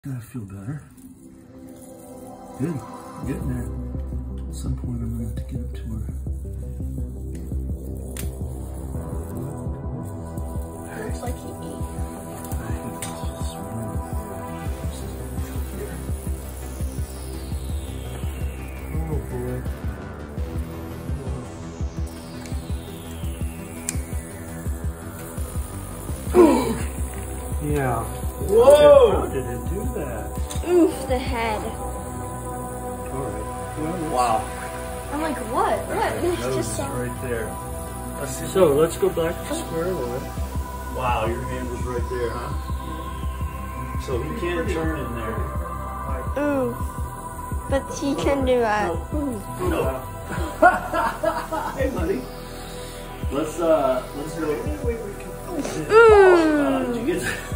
I feel better. Good. Getting there. At some point I'm going to have to get up to her. Looks like he ate. I think it's just running. Oh boy. Yeah. Whoa! How did it do that? Oof, the head. Alright. Well, Wow. I'm like, what? What? It's nose just is so... right there. So let's go back to square one. Wow, your hand was right there, huh? So he can't turn in there. Ooh. But he can do that. No. Hey, buddy. Let's go. Mmm. Did you get